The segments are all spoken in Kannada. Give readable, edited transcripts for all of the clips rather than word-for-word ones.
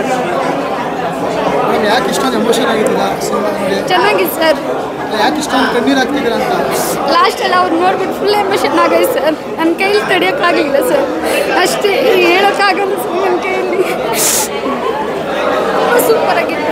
ಮೇಡಮ್ ಯಾಕೆ ಇಷ್ಟೊಂದು ಎಮೋಷನ್ ಆಗಿದ್ದೀರಾ ಸಿನಿಮಾ ನೋಡಿ? ಚೆನ್ನಾಗಿದೆ ಸರ್. ಯಾಕೆ ಇಷ್ಟೊಂದು ಕಣ್ಣೀರು ಹಾಕ್ತಿದ್ದೀರಾ ಅಂತ? ಲಾಸ್ಟ್ ಎಲ್ಲ ಅವ್ರು ನೋಡ್ಬಿಟ್ಟು ಫುಲ್ ಎಮೋಷನ್ ಆಗೈತೆ ಸರ್. ನನ್ನ ಕೈಯಲ್ಲಿ ತಡೆಯೋಕ್ಕಾಗಲಿಲ್ಲ ಸರ್. ಅಷ್ಟೇ ಹೇಳೋಕ್ಕಾಗಲ್ಲ ಸರ್ ನನ್ನ ಕೈಯಲ್ಲಿ. ಸೂಪರ್ ಆಗಿತ್ತು.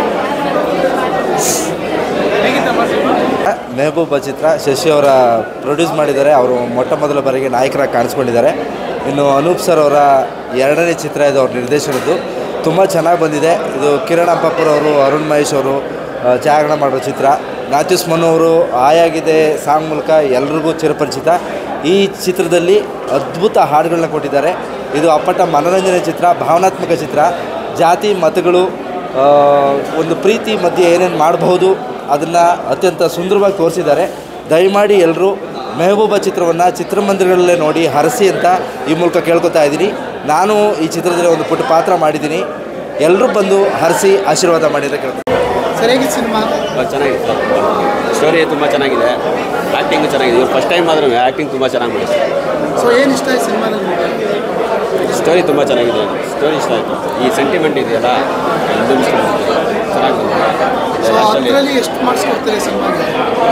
ಮೆಹಬೂಬ ಚಿತ್ರ ಶಶಿ ಅವರ ಪ್ರೊಡ್ಯೂಸ್ ಮಾಡಿದ್ದಾರೆ. ಅವರು ಮೊಟ್ಟ ಮೊದಲ ಬಾರಿಗೆ ನಾಯಕರಾಗಿ ಕಾಣಿಸ್ಕೊಂಡಿದ್ದಾರೆ. ಇನ್ನು ಅನೂಪ್ ಸರ್ ಅವರ ಎರಡನೇ ಚಿತ್ರ ಇದು ಅವ್ರ ನಿರ್ದೇಶನದ್ದು. ತುಂಬ ಚೆನ್ನಾಗಿ ಬಂದಿದೆ. ಇದು ಕಿರಣ್ ಅಂಪಾಪುರ್ ಅವರು, ಅರುಣ್ ಮಹೇಶ್ ಅವರು ಛಾಯಾಗ್ರಹಣ ಮಾಡೋ ಚಿತ್ರ. ನಾಥ್ಯೂಸ್ ಮನು ಅವರು ಆಯಾಗಿದೆ ಸಾಂಗ್ ಮೂಲಕ ಎಲ್ರಿಗೂ ಚಿರಪರಿಚಿತ. ಈ ಚಿತ್ರದಲ್ಲಿ ಅದ್ಭುತ ಹಾಡುಗಳನ್ನ ಕೊಟ್ಟಿದ್ದಾರೆ. ಇದು ಅಪ್ಪಟ ಮನೋರಂಜನೆ ಚಿತ್ರ, ಭಾವನಾತ್ಮಕ ಚಿತ್ರ. ಜಾತಿ ಮತಗಳು ಒಂದು ಪ್ರೀತಿ ಮಧ್ಯೆ ಏನೇನು ಮಾಡಬಹುದು ಅದನ್ನು ಅತ್ಯಂತ ಸುಂದರವಾಗಿ ತೋರಿಸಿದ್ದಾರೆ. ದಯಮಾಡಿ ಎಲ್ಲರೂ ಮೆಹಬೂಬ ಚಿತ್ರವನ್ನು ಚಿತ್ರಮಂದಿರಗಳಲ್ಲೇ ನೋಡಿ ಹರಸಿ ಅಂತ ಈ ಮೂಲಕ ಕೇಳ್ಕೊತಾ ಇದ್ದೀನಿ. ನಾನು ಈ ಚಿತ್ರದಲ್ಲಿ ಒಂದು ಪುಟ್ಟ ಪಾತ್ರ ಮಾಡಿದ್ದೀನಿ. ಎಲ್ಲರೂ ಬಂದು ಹರಿಸಿ ಆಶೀರ್ವಾದ ಮಾಡಿ ಅಂತ ಕೇಳ್ತೀನಿ. ಸರಿಯಾಗಿತ್ತು ಸಿನಿಮಾ? ಚೆನ್ನಾಗಿದೆ ಸರ್. ಸ್ಟೋರಿ ತುಂಬ ಚೆನ್ನಾಗಿದೆ, ಆ್ಯಕ್ಟಿಂಗು ಚೆನ್ನಾಗಿದೆ. ಇವ್ರು ಫಸ್ಟ್ ಟೈಮ್ ಆದ್ರೂ ಆ್ಯಕ್ಟಿಂಗ್ ತುಂಬ ಚೆನ್ನಾಗಿ ಮಾಡಿದ್ದಾರೆ. ಸೊ ಏನು ಇಷ್ಟ ಆಯ್ತು ಸಿನಿಮಾದಲ್ಲಿ? ಸ್ಟೋರಿ ತುಂಬ ಚೆನ್ನಾಗಿದೆ. ಸ್ಟೋರಿ ಇಷ್ಟ ಆಯಿತು. ಈ ಸೆಂಟಿಮೆಂಟ್ ಇದೆಯಲ್ಲ ಅದು ಚೆನ್ನಾಗಿ ಸೊ ಅದರಲ್ಲಿ ಎಷ್ಟು ಮಾರ್ಕ್ಸ್ ಕೊಡ್ತಾರೆ ಸಿನಿಮಾಗೆ?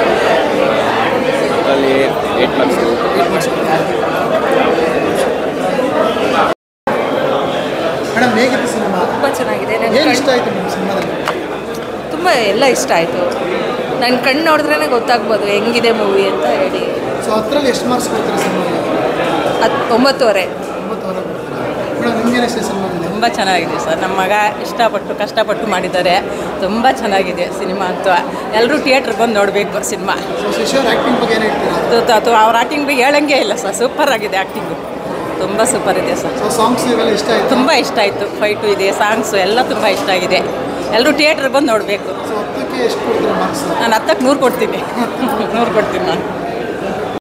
ಅದರಲ್ಲಿ 8 ಮಾರ್ಕ್ಸ್. ಮೇಡಮ್ ಹೇಗಿತ್ತು ಸಿನಿಮಾ? ತುಂಬ ಚೆನ್ನಾಗಿದೆ. ಏನು ಇಷ್ಟ ಆಯಿತು ನಿಮ್ಮ ಸಿನಿಮಾದಲ್ಲಿ? ತುಂಬ ಎಲ್ಲ ಇಷ್ಟ ಆಯಿತು. ನನ್ನ ಕಣ್ಣು ನೋಡಿದ್ರೇ ಗೊತ್ತಾಗ್ಬೋದು ಹೆಂಗಿದೆ ಮೂವಿ ಅಂತ ಹೇಳಿ. ಸೊ ಅದರಲ್ಲಿ ಎಷ್ಟು ಮಾರ್ಕ್ಸ್ ಕೊಡ್ತಾರೆ ಸಿನಿಮಾಗೆ? 9.5. 9 ಮೇಡಮ್ ನಿಮ್ಗೇನು ಇಷ್ಟ ಸಿನಿಮಾದಲ್ಲಿ? ತುಂಬ ಚೆನ್ನಾಗಿದೆ ಸರ್. ನಮ್ಮ ಮಗ ಇಷ್ಟಪಟ್ಟು ಕಷ್ಟಪಟ್ಟು ಮಾಡಿದ್ದಾರೆ. ತುಂಬ ಚೆನ್ನಾಗಿದೆ ಸಿನಿಮಾ ಅಂತ. ಎಲ್ಲರೂ ಥಿಯೇಟ್ರಿಗೆ ಬಂದು ನೋಡಬೇಕು ಸಿನಿಮಾ. ಸೊ ಶಶಿ ಅವ್ರ ಆ್ಯಕ್ಟಿಂಗ್ ಬಗ್ಗೆ ಏನು ಹೇಳ್ತೀರಾ? ಅವ್ರ ಆ್ಯಕ್ಟಿಂಗ್ ಬಗ್ಗೆ ಹೇಳಂಗೆ ಇಲ್ಲ ಸರ್. ಸೂಪರ್ ಆಗಿದೆ ಆ್ಯಕ್ಟಿಂಗು. ತುಂಬ ಸೂಪರ್ ಇದೆ ಸರ್. ಸೊ ಸಾಂಗ್ಸ್ ಇವೆಲ್ಲ ಇಷ್ಟ ಆಯಿತು? ತುಂಬ ಇಷ್ಟ ಆಯಿತು. ಫೈಟು ಇದೆ, ಸಾಂಗ್ಸು ಎಲ್ಲ ತುಂಬ ಇಷ್ಟ ಆಗಿದೆ. ಎಲ್ಲರೂ ಥಿಯೇಟ್ರಿಗೆ ಬಂದು ನೋಡಬೇಕು. ಸೊ 10ಕ್ಕೆ ಎಷ್ಟು ಕೊಡ್ತೀರಾ ಮಾರ್ಕ್ಸ್? ನಾನು 10ಕ್ಕೆ 100 ಕೊಡ್ತೀನಿ. 100 ಕೊಡ್ತೀನಿ ನಾನು.